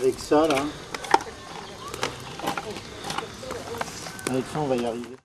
Avec ça, là. Avec ça, on va y arriver.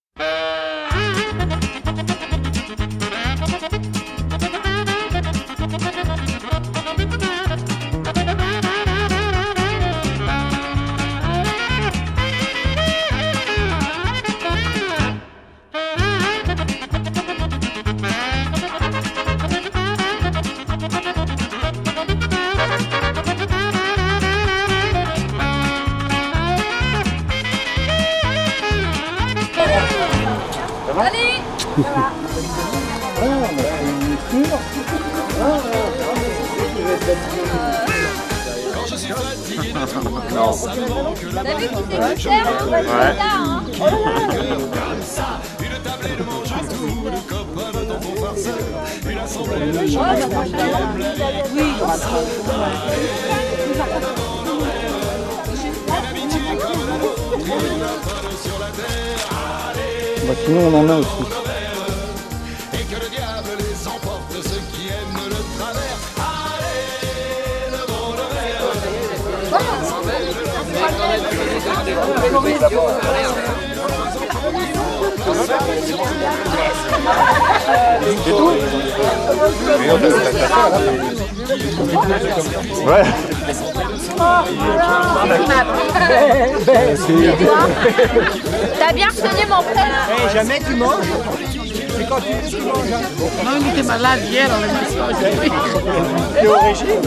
Allez. Ah, on a fait une cure. Non. T'as vu qu'il s'est mis cher, hein? Ouais. Là, hein. Bah, sinon on en a aussi. Et que le diable les emporte, ceux qui aiment le travers. Allez, le monde Ouais. T'as bien retenu mon prénom. Jamais tu manges. C'est quand tu manges. Non, il était malade hier, on l'a mis. Il est au régime.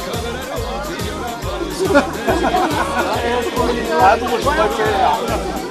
Ah bon, je préfère.